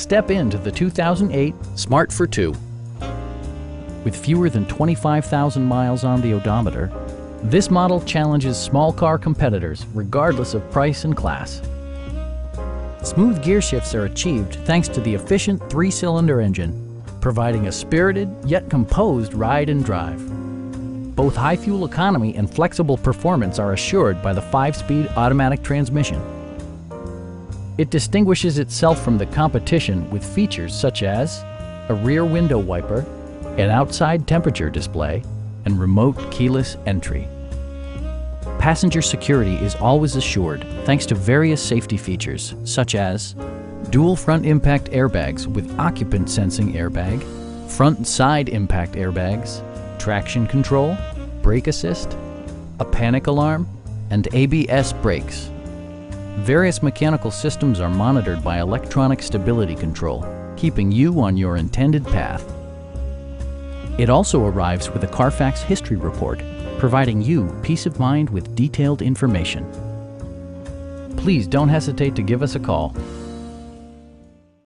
Step into the 2008 Smart For2. With fewer than 25,000 miles on the odometer, this model challenges small car competitors regardless of price and class. Smooth gear shifts are achieved thanks to the efficient 3-cylinder engine, providing a spirited yet composed ride and drive. Both high fuel economy and flexible performance are assured by the 5-speed automatic transmission. It distinguishes itself from the competition with features such as a rear window wiper, an outside temperature display, and remote keyless entry. Passenger security is always assured thanks to various safety features such as dual front impact airbags with occupant sensing airbag, front and side impact airbags, traction control, brake assist, a panic alarm, and ABS brakes. Various mechanical systems are monitored by electronic stability control, keeping you on your intended path. It also arrives with a Carfax history report, providing you peace of mind with detailed information. Please don't hesitate to give us a call.